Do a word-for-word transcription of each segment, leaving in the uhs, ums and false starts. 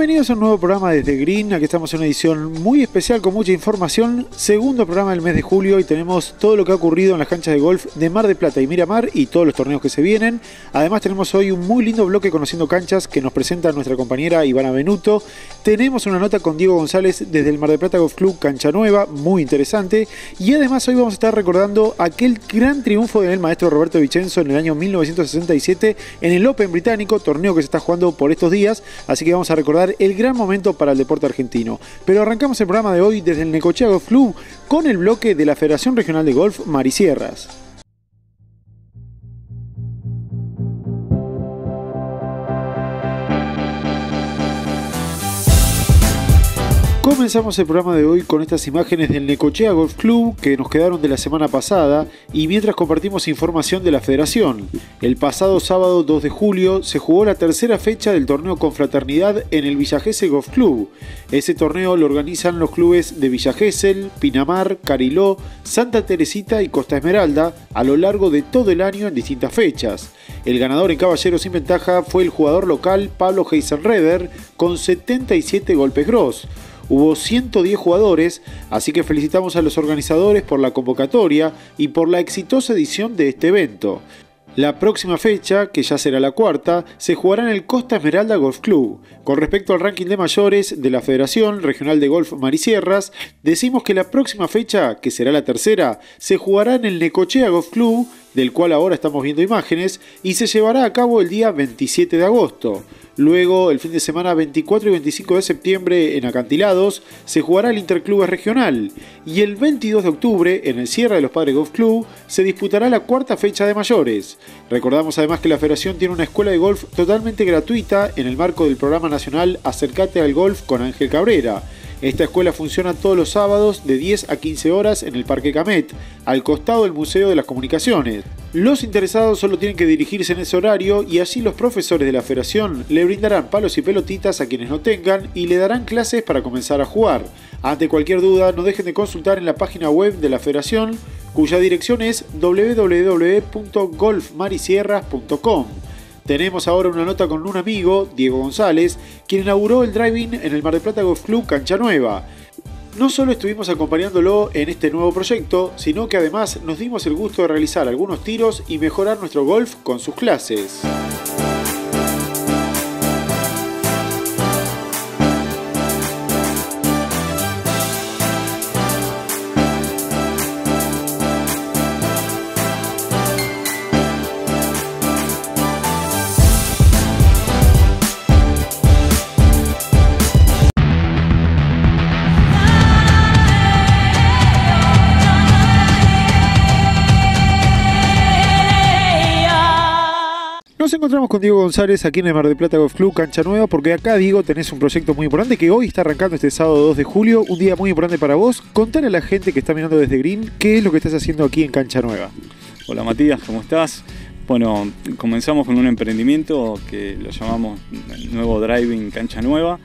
Bienvenidos a un nuevo programa desde Green. Aquí estamos en una edición muy especial con mucha información. Segundo programa del mes de julio y tenemos todo lo que ha ocurrido en las canchas de golf de Mar del Plata y Miramar y todos los torneos que se vienen. Además tenemos hoy un muy lindo bloque conociendo canchas que nos presenta nuestra compañera Ivana Benuto. Tenemos una nota con Diego González desde el Mar del Plata Golf Club Cancha Nueva, muy interesante. Y además hoy vamos a estar recordando aquel gran triunfo del maestro Roberto Vicenzo en el año mil novecientos sesenta y siete en el Open británico, torneo que se está jugando por estos días. Así que vamos a recordar el gran momento para el deporte argentino. Pero arrancamos el programa de hoy desde el Necochea Golf Club con el bloque de la Federación Regional de Golf Marisierras. Comenzamos el programa de hoy con estas imágenes del Necochea Golf Club que nos quedaron de la semana pasada y mientras compartimos información de la federación. El pasado sábado dos de julio se jugó la tercera fecha del torneo Confraternidad en el Villa Gesell Golf Club. Ese torneo lo organizan los clubes de Villa Gesell, Pinamar, Cariló, Santa Teresita y Costa Esmeralda a lo largo de todo el año en distintas fechas. El ganador en caballeros sin ventaja fue el jugador local Pablo Heisenreder con setenta y siete golpes gross. Hubo ciento diez jugadores, así que felicitamos a los organizadores por la convocatoria y por la exitosa edición de este evento. La próxima fecha, que ya será la cuarta, se jugará en el Costa Esmeralda Golf Club. Con respecto al ranking de mayores de la Federación Regional de Golf Marisierras, decimos que la próxima fecha, que será la tercera, se jugará en el Necochea Golf Club, del cual ahora estamos viendo imágenes, y se llevará a cabo el día veintisiete de agosto. Luego, el fin de semana veinticuatro y veinticinco de septiembre en Acantilados, se jugará el Interclubes Regional. Y el veintidós de octubre, en el Sierra de los Padres Golf Club, se disputará la cuarta fecha de mayores. Recordamos además que la Federación tiene una escuela de golf totalmente gratuita en el marco del programa nacional Acércate al Golf con Ángel Cabrera. Esta escuela funciona todos los sábados de diez a quince horas en el Parque Camet, al costado del Museo de las Comunicaciones. Los interesados solo tienen que dirigirse en ese horario y allí los profesores de la federación le brindarán palos y pelotitas a quienes no tengan y le darán clases para comenzar a jugar. Ante cualquier duda, no dejen de consultar en la página web de la federación, cuya dirección es doble u doble u doble u punto golf marisierras punto com. Tenemos ahora una nota con un amigo, Diego González, quien inauguró el drive-in en el Mar del Plata Golf Club Cancha Nueva. No solo estuvimos acompañándolo en este nuevo proyecto, sino que además nos dimos el gusto de realizar algunos tiros y mejorar nuestro golf con sus clases. Nos encontramos con Diego González aquí en el Mar del Plata Golf Club Cancha Nueva porque acá, Diego, tenés un proyecto muy importante que hoy está arrancando este sábado dos de julio, un día muy importante para vos. Contale a la gente que está mirando desde Green qué es lo que estás haciendo aquí en Cancha Nueva. Hola Matías, ¿cómo estás? Bueno, comenzamos con un emprendimiento que lo llamamos Nuevo Driving Cancha Nueva,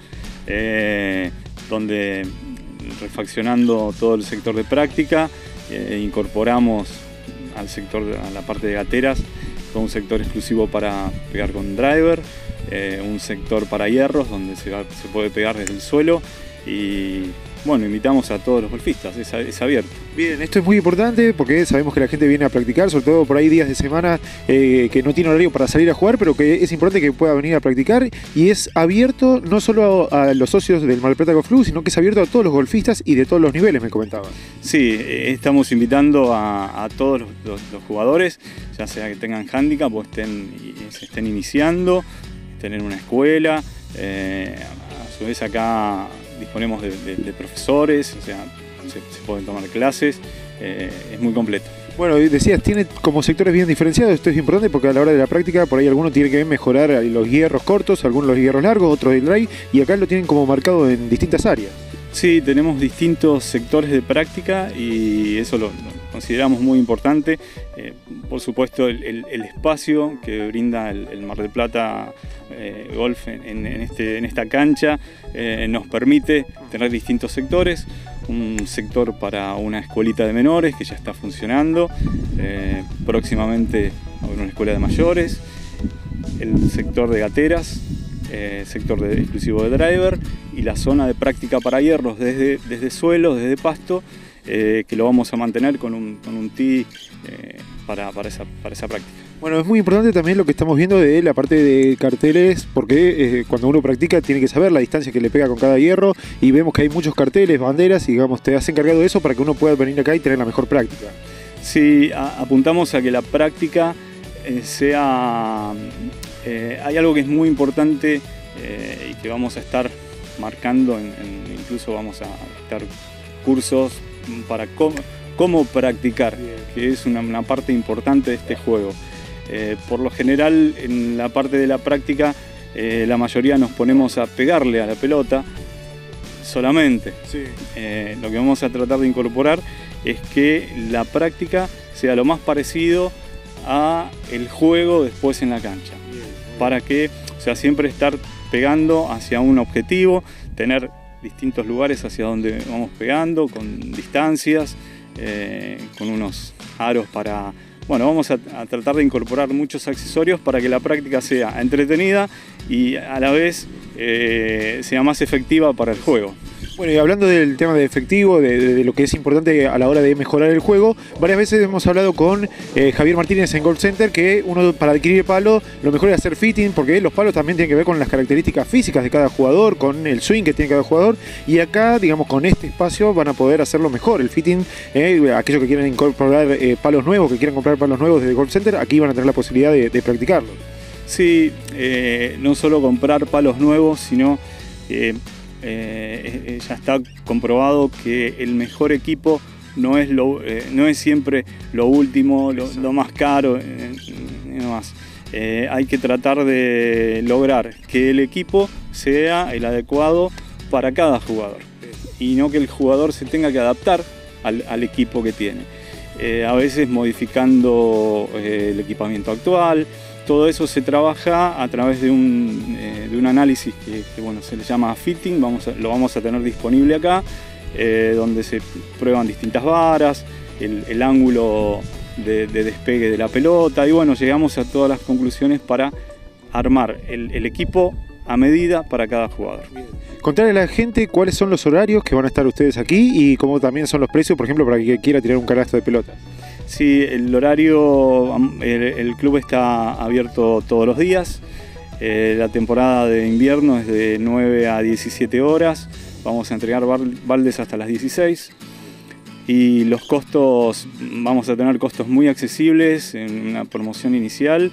eh, donde refaccionando todo el sector de práctica, eh, incorporamos al sector, a la parte de gateras, con un sector exclusivo para pegar con driver, eh, un sector para hierros donde se, va, se puede pegar desde el suelo y bueno, invitamos a todos los golfistas, es, es abierto. Bien, esto es muy importante porque sabemos que la gente viene a practicar, sobre todo por ahí días de semana eh, que no tiene horario para salir a jugar, pero que es importante que pueda venir a practicar y es abierto no solo a, a los socios del Mar del Plata Golf Club, sino que es abierto a todos los golfistas y de todos los niveles, me comentaba. Sí, eh, estamos invitando a, a todos los, los, los jugadores, ya sea que tengan handicap o estén, se estén iniciando, estén en una escuela, eh, a su vez acá disponemos de, de, de profesores, o sea, se, se pueden tomar clases, eh, es muy completo. Bueno, decías, tiene como sectores bien diferenciados, esto es importante porque a la hora de la práctica por ahí algunos tienen que mejorar los hierros cortos, algunos los hierros largos, otros el drive, y acá lo tienen como marcado en distintas áreas. Sí, tenemos distintos sectores de práctica y eso lo, lo consideramos muy importante. Eh, por supuesto, el, el, el espacio que brinda el, el Mar del Plata eh, Golf en, en, este, en esta cancha eh, nos permite tener distintos sectores. Un sector para una escuelita de menores que ya está funcionando, eh, próximamente habrá una escuela de mayores, el sector de gateras, eh, sector de, exclusivo de driver, y la zona de práctica para hierros desde, desde suelo, desde pasto, eh, que lo vamos a mantener con un, con un tee eh, para, para, esa, para esa práctica. Bueno, es muy importante también lo que estamos viendo de la parte de carteles, porque eh, cuando uno practica tiene que saber la distancia que le pega con cada hierro, y vemos que hay muchos carteles, banderas, y digamos, te has encargado de eso para que uno pueda venir acá y tener la mejor práctica. Sí, a, apuntamos a que la práctica eh, sea... Eh, hay algo que es muy importante eh, y que vamos a estar marcando, en, en, incluso vamos a estar cursos para cómo, cómo practicar, que es una, una parte importante de este juego. Eh, por lo general, en la parte de la práctica, eh, la mayoría nos ponemos a pegarle a la pelota solamente. Sí. Eh, lo que vamos a tratar de incorporar es que la práctica sea lo más parecido a el juego después en la cancha. Bien, para que, o sea, siempre estar pegando hacia un objetivo, tener distintos lugares hacia donde vamos pegando, con distancias, eh, con unos aros para... Bueno, vamos a, a tratar de incorporar muchos accesorios para que la práctica sea entretenida y a la vez eh, sea más efectiva para el juego. Bueno, y hablando del tema de efectivo, de, de, de lo que es importante a la hora de mejorar el juego, varias veces hemos hablado con eh, Javier Martínez en Golf Center que uno para adquirir palo lo mejor es hacer fitting, porque los palos también tienen que ver con las características físicas de cada jugador, con el swing que tiene cada jugador, y acá, digamos, con este espacio van a poder hacerlo mejor. El fitting, eh, aquellos que quieren incorporar eh, palos nuevos, que quieran comprar palos nuevos desde Golf Center, aquí van a tener la posibilidad de, de practicarlo. Sí, eh, no solo comprar palos nuevos, sino... Eh, Eh, ya está comprobado que el mejor equipo no es, lo, eh, no es siempre lo último, lo, lo más caro, eh, no más. Eh, hay que tratar de lograr que el equipo sea el adecuado para cada jugador y no que el jugador se tenga que adaptar al, al equipo que tiene. Eh, a veces modificando eh, el equipamiento actual. Todo eso se trabaja a través de un, eh, de un análisis que, que bueno, se le llama fitting, vamos a, lo vamos a tener disponible acá, eh, donde se prueban distintas varas, el, el ángulo de, de despegue de la pelota, y bueno, llegamos a todas las conclusiones para armar el, el equipo a medida para cada jugador. Contarle a la gente cuáles son los horarios que van a estar ustedes aquí y cómo también son los precios, por ejemplo, para quien quiera tirar un canasto de pelota. Sí, el horario, el, el club está abierto todos los días. Eh, la temporada de invierno es de nueve a diecisiete horas. Vamos a entregar baldes hasta las dieciséis. Y los costos, vamos a tener costos muy accesibles en una promoción inicial,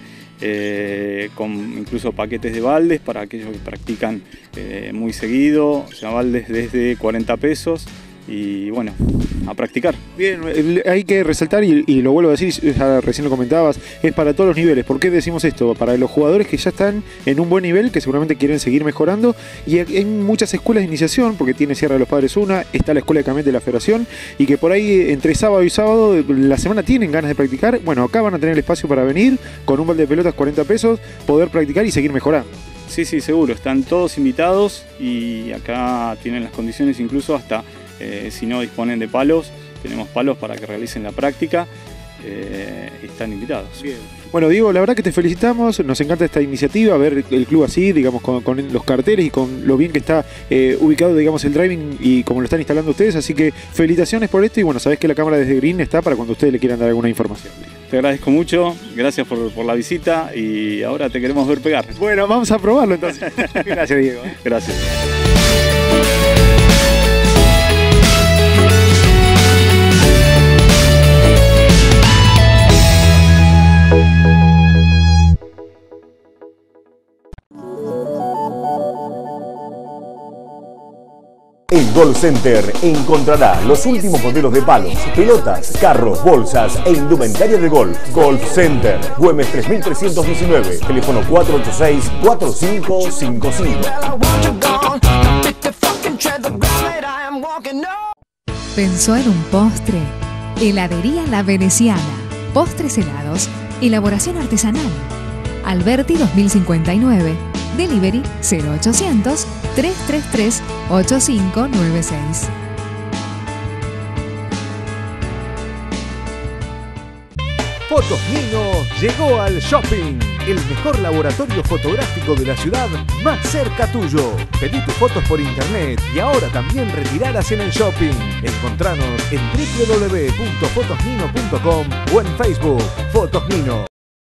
eh, con incluso paquetes de baldes para aquellos que practican eh, muy seguido, o sea, baldes desde cuarenta pesos. Y bueno, a practicar. Bien, hay que resaltar, y, y lo vuelvo a decir, ya recién lo comentabas, es para todos los niveles. ¿Por qué decimos esto? Para los jugadores que ya están en un buen nivel, que seguramente quieren seguir mejorando, y hay muchas escuelas de iniciación, porque tiene Sierra de los Padres una, está la Escuela de Camet de la Federación, y que por ahí entre sábado y sábado, la semana tienen ganas de practicar. Bueno, acá van a tener el espacio para venir, con un balde de pelotas cuarenta pesos, poder practicar y seguir mejorando. Sí, sí, seguro, están todos invitados y acá tienen las condiciones incluso hasta... Eh, si no disponen de palos, tenemos palos para que realicen la práctica, eh, están invitados. Bien. Bueno, Diego, la verdad que te felicitamos, nos encanta esta iniciativa, ver el club así, digamos, con, con los carteles y con lo bien que está eh, ubicado, digamos, el driving y como lo están instalando ustedes, así que felicitaciones por esto y bueno, sabés que la cámara desde Green está para cuando ustedes le quieran dar alguna información. Te agradezco mucho, gracias por, por la visita y ahora te queremos ver pegar. Bueno, vamos a probarlo entonces. Gracias, Diego. Gracias. En Golf Center encontrará los últimos modelos de palos, pelotas, carros, bolsas e indumentaria de golf. Golf Center, Güemes tres mil trescientos diecinueve, teléfono cuatro ocho seis, cuatro cinco cinco cinco. ¿Pensó en un postre? Heladería La Veneciana. Postres helados. Elaboración artesanal. Alberti dos mil cincuenta y nueve. Delivery cero ochocientos, trescientos treinta y tres, ochenta y cinco noventa y seis. Fotos Nino llegó al shopping, el mejor laboratorio fotográfico de la ciudad más cerca tuyo. Pedí tus fotos por internet y ahora también retiralas en el shopping. Encontranos en doble u doble u doble u punto fotos nino punto com o en Facebook Fotos Nino.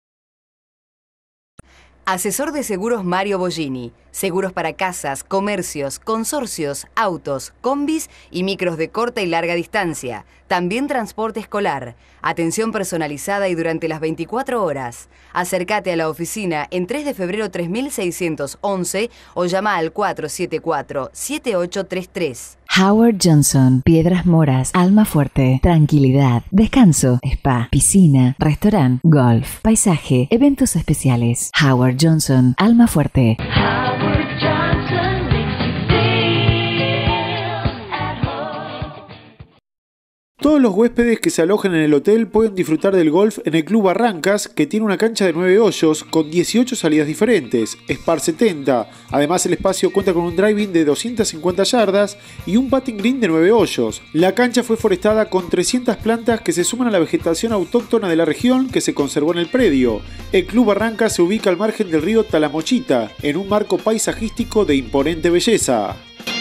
Asesor de seguros Mario Bollini. Seguros para casas, comercios, consorcios, autos, combis y micros de corta y larga distancia. También transporte escolar. Atención personalizada y durante las veinticuatro horas. Acércate a la oficina en tres de febrero tres mil seiscientos once o llama al cuatro siete cuatro, siete ocho tres tres. Howard Johnson, Piedras Moras, Almafuerte, tranquilidad, descanso, spa, piscina, restaurante, golf, paisaje, eventos especiales. Howard Johnson, Almafuerte. Todos los huéspedes que se alojen en el hotel pueden disfrutar del golf en el Club Barrancas, que tiene una cancha de nueve hoyos con dieciocho salidas diferentes, es par setenta. Además, el espacio cuenta con un driving de doscientas cincuenta yardas y un putting green de nueve hoyos. La cancha fue forestada con trescientas plantas que se suman a la vegetación autóctona de la región que se conservó en el predio. El Club Barrancas se ubica al margen del río Talamochita, en un marco paisajístico de imponente belleza.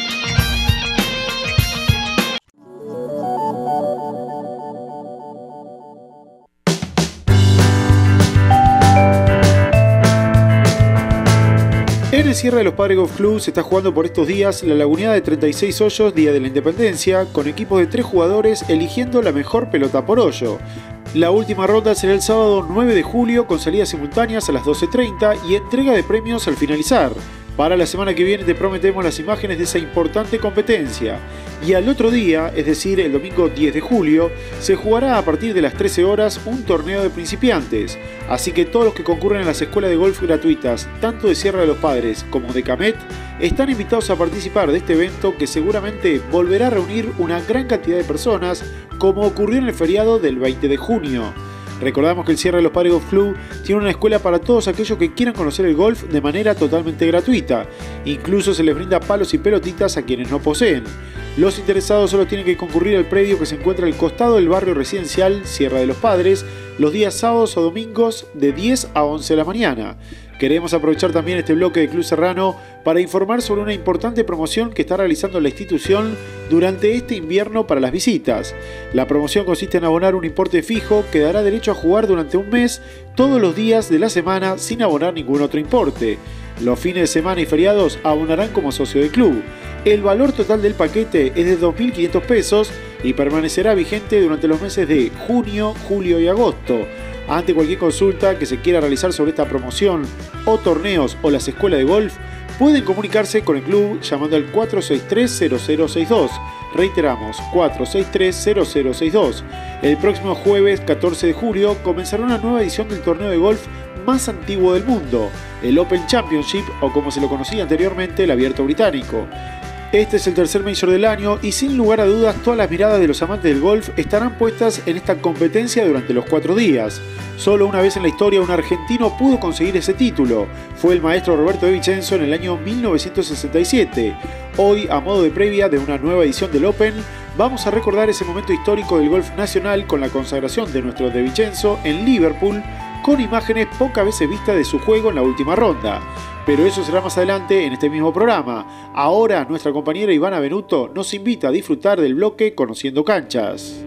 En el cierre de los Padres Golf Club se está jugando por estos días la laguneada de treinta y seis hoyos Día de la Independencia, con equipos de tres jugadores eligiendo la mejor pelota por hoyo. La última ronda será el sábado nueve de julio con salidas simultáneas a las doce treinta y entrega de premios al finalizar. Para la semana que viene te prometemos las imágenes de esa importante competencia. Y al otro día, es decir, el domingo diez de julio, se jugará a partir de las trece horas un torneo de principiantes. Así que todos los que concurren a las escuelas de golf gratuitas, tanto de Sierra de los Padres como de Camet, están invitados a participar de este evento que seguramente volverá a reunir una gran cantidad de personas, como ocurrió en el feriado del veinte de junio. Recordamos que el Sierra de los Padres Golf Club tiene una escuela para todos aquellos que quieran conocer el golf de manera totalmente gratuita. Incluso se les brinda palos y pelotitas a quienes no poseen. Los interesados solo tienen que concurrir al predio que se encuentra al costado del barrio residencial Sierra de los Padres los días sábados o domingos de diez a once de la mañana. Queremos aprovechar también este bloque de Club Serrano para informar sobre una importante promoción que está realizando la institución durante este invierno para las visitas. La promoción consiste en abonar un importe fijo que dará derecho a jugar durante un mes todos los días de la semana sin abonar ningún otro importe. Los fines de semana y feriados abonarán como socio del club. El valor total del paquete es de dos mil quinientos pesos y permanecerá vigente durante los meses de junio, julio y agosto. Ante cualquier consulta que se quiera realizar sobre esta promoción o torneos o las escuelas de golf, pueden comunicarse con el club llamando al cuatro seis tres cero cero seis dos. Reiteramos, cuatro seis tres cero cero seis dos. El próximo jueves catorce de julio comenzará una nueva edición del torneo de golf más antiguo del mundo, el Open Championship, o como se lo conocía anteriormente, el Abierto Británico. Este es el tercer Major del año y sin lugar a dudas todas las miradas de los amantes del golf estarán puestas en esta competencia durante los cuatro días. Solo una vez en la historia un argentino pudo conseguir ese título. Fue el maestro Roberto de Vicenzo en el año mil novecientos sesenta y siete. Hoy, a modo de previa de una nueva edición del Open, vamos a recordar ese momento histórico del golf nacional con la consagración de nuestro de Vicenzo en Liverpool, con imágenes pocas veces vistas de su juego en la última ronda. Pero eso será más adelante en este mismo programa. Ahora nuestra compañera Ivana Benuto nos invita a disfrutar del bloque Conociendo Canchas.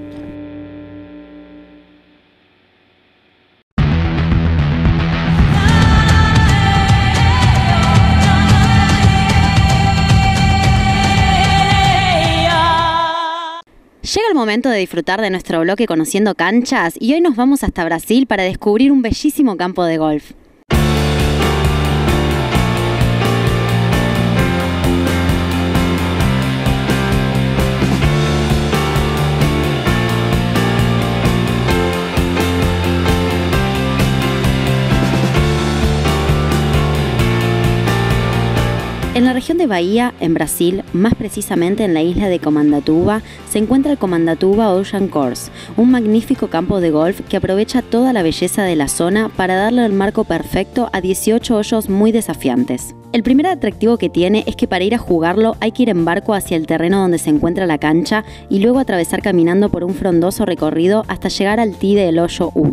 Llega el momento de disfrutar de nuestro bloque Conociendo Canchas y hoy nos vamos hasta Brasil para descubrir un bellísimo campo de golf. En la región de Bahía, en Brasil, más precisamente en la isla de Comandatuba, se encuentra el Comandatuba Ocean Course, un magnífico campo de golf que aprovecha toda la belleza de la zona para darle el marco perfecto a dieciocho hoyos muy desafiantes. El primer atractivo que tiene es que para ir a jugarlo hay que ir en barco hacia el terreno donde se encuentra la cancha y luego atravesar caminando por un frondoso recorrido hasta llegar al tee del hoyo uno.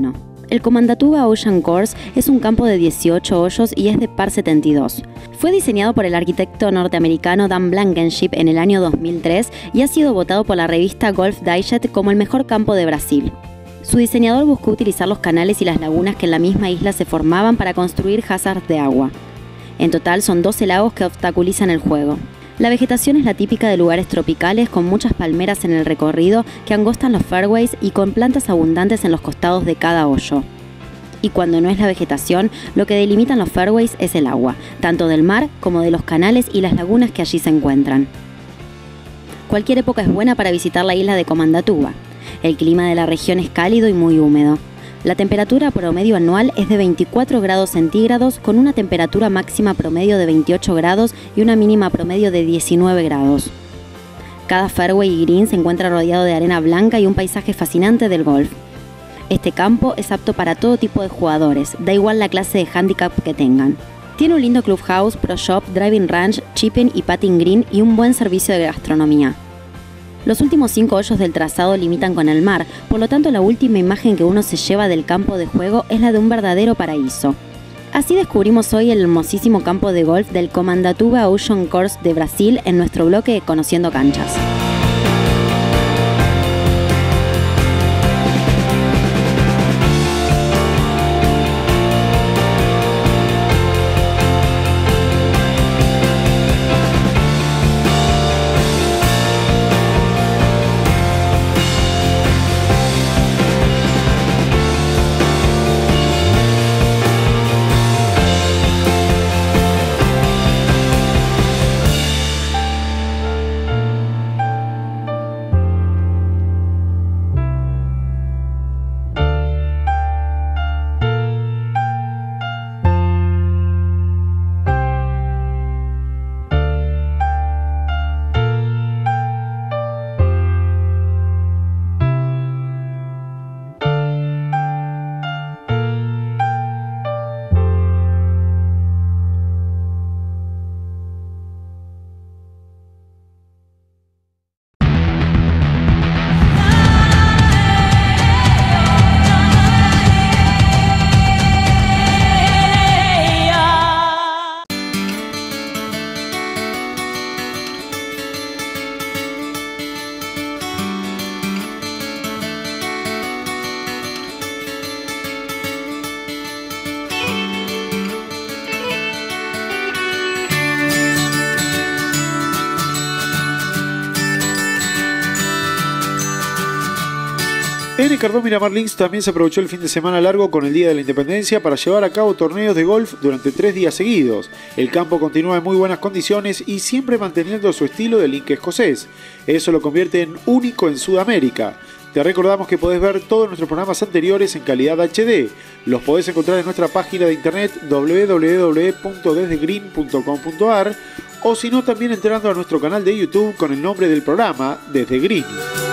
El Komandatuba Ocean Course es un campo de dieciocho hoyos y es de par setenta y dos. Fue diseñado por el arquitecto norteamericano Dan Blankenship en el año dos mil tres y ha sido votado por la revista Golf Digest como el mejor campo de Brasil. Su diseñador buscó utilizar los canales y las lagunas que en la misma isla se formaban para construir hazards de agua. En total son doce lagos que obstaculizan el juego. La vegetación es la típica de lugares tropicales, con muchas palmeras en el recorrido que angostan los fairways y con plantas abundantes en los costados de cada hoyo. Y cuando no es la vegetación, lo que delimitan los fairways es el agua, tanto del mar como de los canales y las lagunas que allí se encuentran. Cualquier época es buena para visitar la isla de Komandatuba. El clima de la región es cálido y muy húmedo. La temperatura promedio anual es de veinticuatro grados centígrados, con una temperatura máxima promedio de veintiocho grados y una mínima promedio de diecinueve grados. Cada fairway y green se encuentra rodeado de arena blanca y un paisaje fascinante del golf. Este campo es apto para todo tipo de jugadores, da igual la clase de handicap que tengan. Tiene un lindo clubhouse, pro shop, driving range, chipping y putting green y un buen servicio de gastronomía. Los últimos cinco hoyos del trazado limitan con el mar, por lo tanto la última imagen que uno se lleva del campo de juego es la de un verdadero paraíso. Así descubrimos hoy el hermosísimo campo de golf del Komandatuba Ocean Course de Brasil en nuestro bloque Conociendo Canchas. En el Cardón Miramar Links también se aprovechó el fin de semana largo con el Día de la Independencia para llevar a cabo torneos de golf durante tres días seguidos. El campo continúa en muy buenas condiciones y siempre manteniendo su estilo de link escocés. Eso lo convierte en único en Sudamérica. Te recordamos que podés ver todos nuestros programas anteriores en calidad H D. Los podés encontrar en nuestra página de internet doble u doble u doble u punto desde green punto com punto a r o si no también entrando a nuestro canal de YouTube con el nombre del programa Desde Green.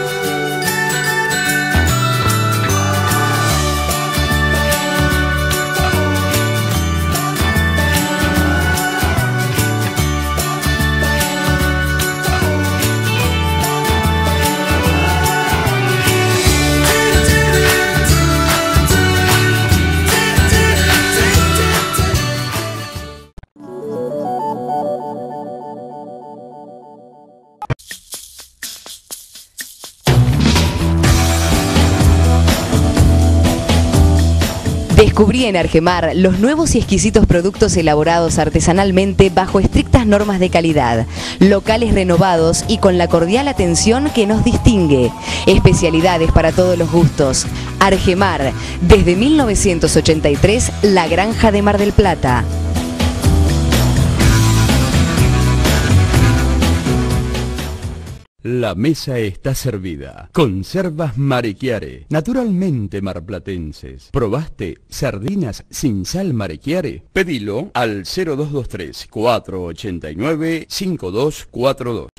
Descubrí en Argemar los nuevos y exquisitos productos elaborados artesanalmente bajo estrictas normas de calidad, locales renovados y con la cordial atención que nos distingue. Especialidades para todos los gustos. Argemar, desde mil novecientos ochenta y tres, La Granja de Mar del Plata. La mesa está servida. Conservas Marechiare, naturalmente marplatenses. ¿Probaste sardinas sin sal Marechiare? Pedilo al cero dos dos tres, cuatro ocho nueve, cinco dos cuatro dos.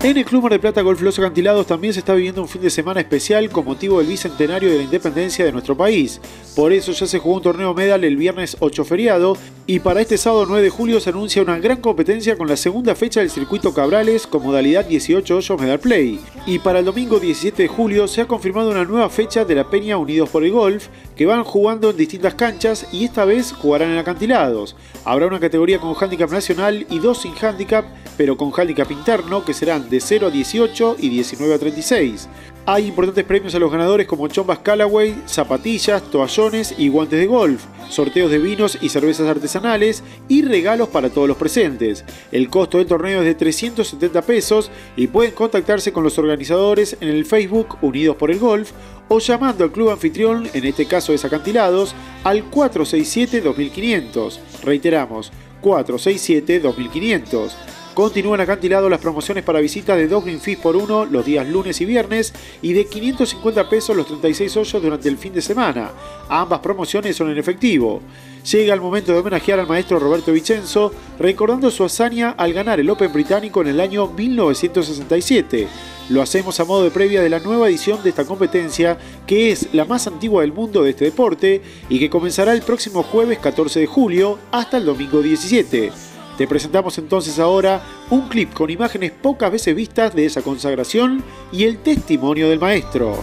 En el Club Mar del Plata Golf Los Acantilados también se está viviendo un fin de semana especial con motivo del bicentenario de la independencia de nuestro país. Por eso ya se jugó un torneo medal el viernes ocho feriado y para este sábado nueve de julio se anuncia una gran competencia con la segunda fecha del circuito Cabrales con modalidad dieciocho hoyos medal play. Y para el domingo diecisiete de julio se ha confirmado una nueva fecha de la Peña Unidos por el Golf que van jugando en distintas canchas y esta vez jugarán en acantilados. Habrá una categoría con handicap nacional y dos sin handicap, pero con handicap interno que serán de cero a dieciocho y diecinueve a treinta y seis. Hay importantes premios a los ganadores como chombas Callaway, zapatillas, toallones y guantes de golf, sorteos de vinos y cervezas artesanales y regalos para todos los presentes. El costo del torneo es de trescientos setenta pesos y pueden contactarse con los organizadores en el Facebook Unidos por el Golf o llamando al club anfitrión, en este caso es Acantilados, al cuatro seis siete dos mil quinientos. Reiteramos, cuatro seis siete dos mil quinientos. Continúan acantilados las promociones para visitas de dos green fees por uno los días lunes y viernes y de quinientos cincuenta pesos los treinta y seis hoyos durante el fin de semana. Ambas promociones son en efectivo. Llega el momento de homenajear al maestro Roberto Vicenzo, recordando su hazaña al ganar el Open británico en el año mil novecientos sesenta y siete. Lo hacemos a modo de previa de la nueva edición de esta competencia, que es la más antigua del mundo de este deporte y que comenzará el próximo jueves catorce de julio hasta el domingo diecisiete. Te presentamos entonces ahora un clip con imágenes pocas veces vistas de esa consagración y el testimonio del maestro.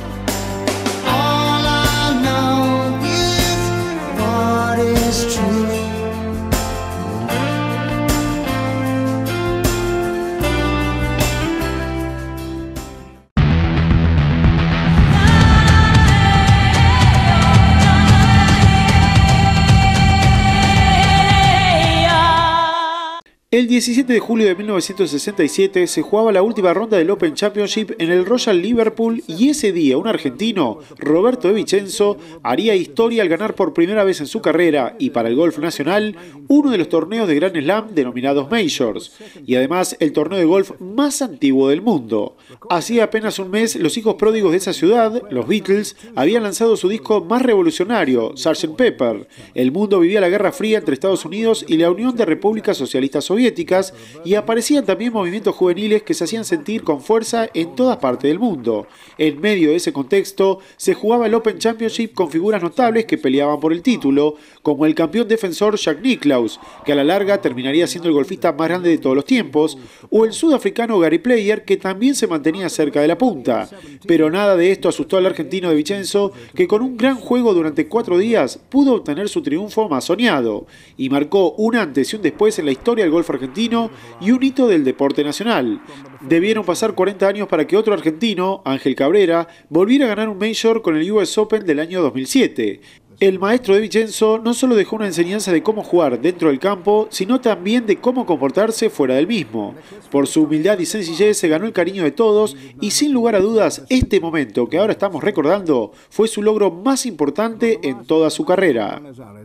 El diecisiete de julio de mil novecientos sesenta y siete se jugaba la última ronda del Open Championship en el Royal Liverpool y ese día un argentino, Roberto De Vicenzo, haría historia al ganar por primera vez en su carrera y para el golf nacional uno de los torneos de Grand Slam denominados Majors y además el torneo de golf más antiguo del mundo. Hacía apenas un mes los hijos pródigos de esa ciudad, los Beatles, habían lanzado su disco más revolucionario, sergeant Pepper. El mundo vivía la Guerra Fría entre Estados Unidos y la Unión de Repúblicas Socialistas Soviéticas y aparecían también movimientos juveniles que se hacían sentir con fuerza en todas partes del mundo. En medio de ese contexto se jugaba el Open Championship con figuras notables que peleaban por el título, como el campeón defensor Jack Nicklaus, que a la larga terminaría siendo el golfista más grande de todos los tiempos, o el sudafricano Gary Player, que también se mantenía cerca de la punta. Pero nada de esto asustó al argentino De Vicenzo, que con un gran juego durante cuatro días pudo obtener su triunfo más soñado, y marcó un antes y un después en la historia del golf argentino y un hito del deporte nacional. Debieron pasar cuarenta años para que otro argentino, Ángel Cabrera, volviera a ganar un Major con el U S Open del año dos mil siete. El maestro De Vicenzo no solo dejó una enseñanza de cómo jugar dentro del campo, sino también de cómo comportarse fuera del mismo. Por su humildad y sencillez se ganó el cariño de todos y sin lugar a dudas este momento que ahora estamos recordando fue su logro más importante en toda su carrera.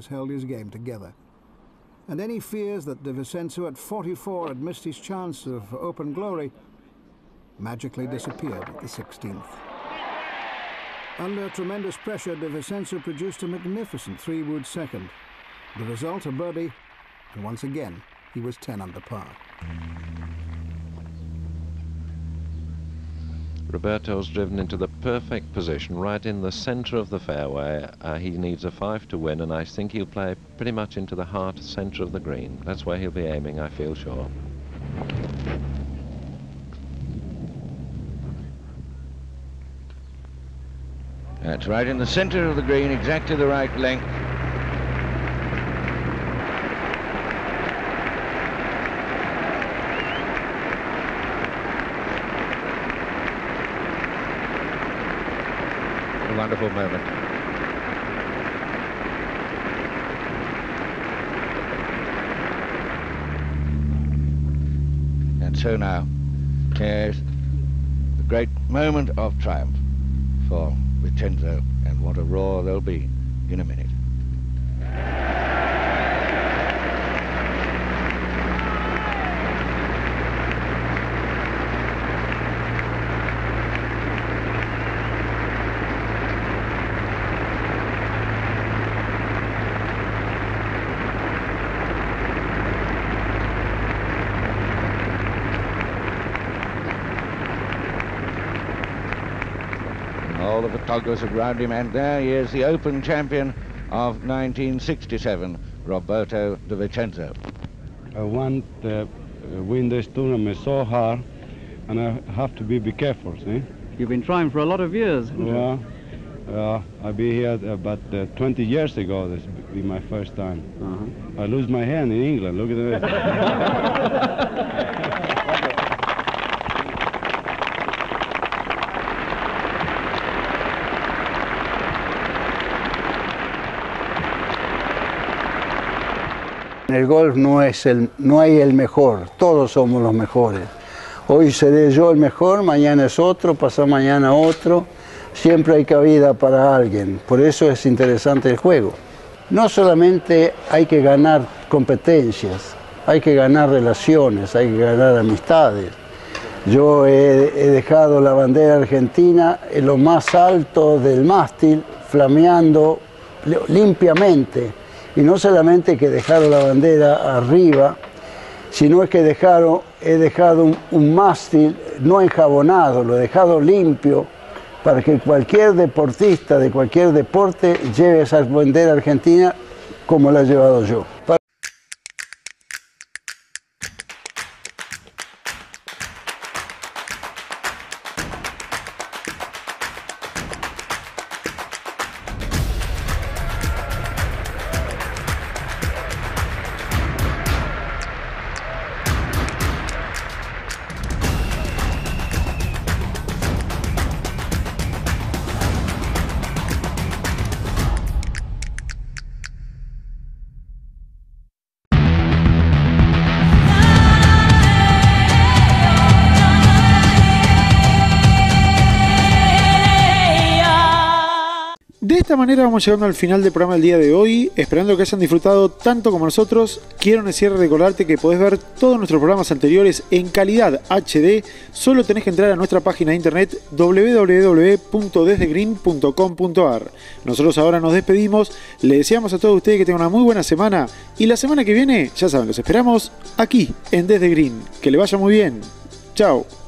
And any fears that De Vicenzo at forty-four had missed his chance of open glory magically disappeared at the sixteenth. Under tremendous pressure, De Vicenzo produced a magnificent three-wood second. The result, a birdie, and once again, he was ten under par. Roberto's driven into the perfect position, right in the centre of the fairway. Uh, he needs a five to win, and I think he'll play pretty much into the heart centre of the green. That's where he'll be aiming, I feel sure. That's right in the centre of the green, exactly the right length. A wonderful moment. And so now, here's the great moment of triumph for Vicenzo, and what a roar there'll be in a minute. all the photographers around him, and there he is, the Open champion of nineteen sixty-seven, Roberto De Vicenzo. I want to win this tournament so hard, and I have to be, be careful, see? You've been trying for a lot of years, haven't well, you? Uh, I'll be here about uh, twenty years ago, this will be my first time. Uh-huh. I lose my hand in England, look at this. En el golf no, es el, no hay el mejor, todos somos los mejores. Hoy seré yo el mejor, mañana es otro, pasado mañana otro. Siempre hay cabida para alguien, por eso es interesante el juego. No solamente hay que ganar competencias, hay que ganar relaciones, hay que ganar amistades. Yo he, he dejado la bandera argentina en lo más alto del mástil, flameando limpiamente. Y no solamente que dejaron la bandera arriba, sino es que dejaron, he dejado un, un mástil no enjabonado, lo he dejado limpio para que cualquier deportista de cualquier deporte lleve esa bandera argentina como la he llevado yo. De esta manera vamos llegando al final del programa del día de hoy, esperando que hayan disfrutado tanto como nosotros. Quiero en el cierre recordarte que podés ver todos nuestros programas anteriores en calidad H D. Solo tenés que entrar a nuestra página de internet doble u doble u doble u punto desde green punto com punto a r. Nosotros ahora nos despedimos, le deseamos a todos ustedes que tengan una muy buena semana y la semana que viene, ya saben, los esperamos aquí en Desde Green. Que le vaya muy bien. Chao.